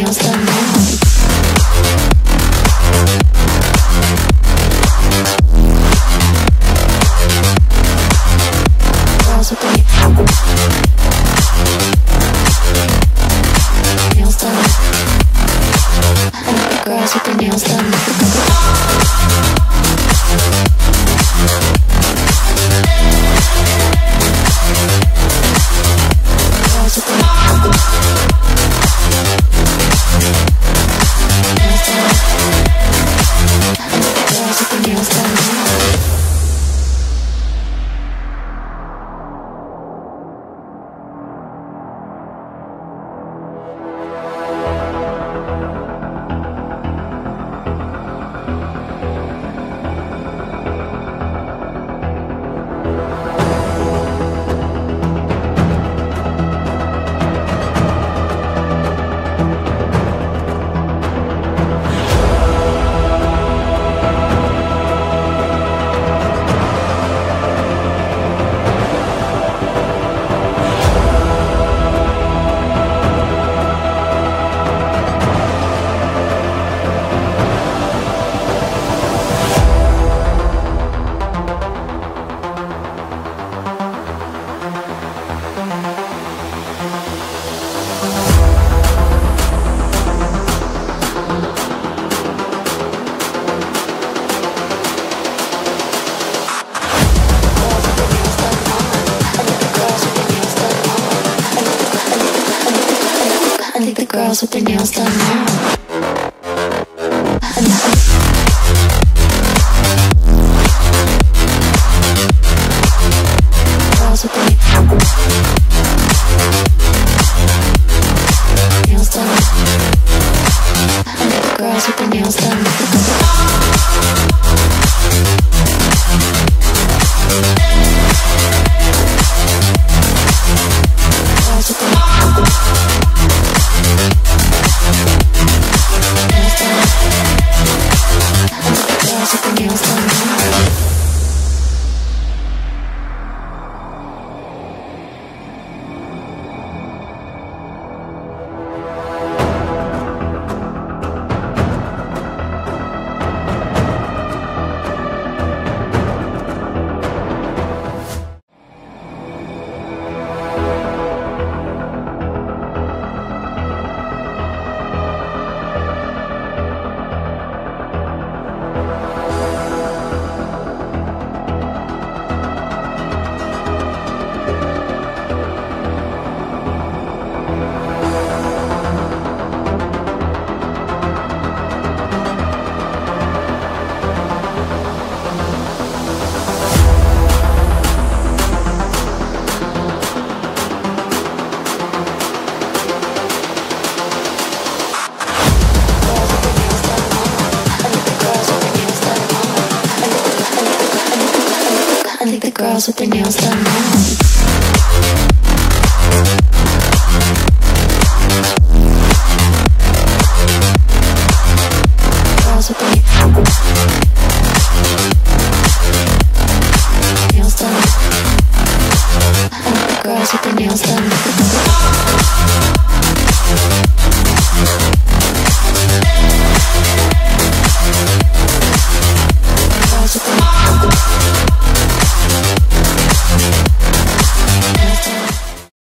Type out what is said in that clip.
nails done now. Girls with the nails done. I like the girls with their nails done. Girls with the nails done. I think the girls with their nails done now. Girls with their nails done. I think the girls with their nails done. Girls with their girls with their nails done now.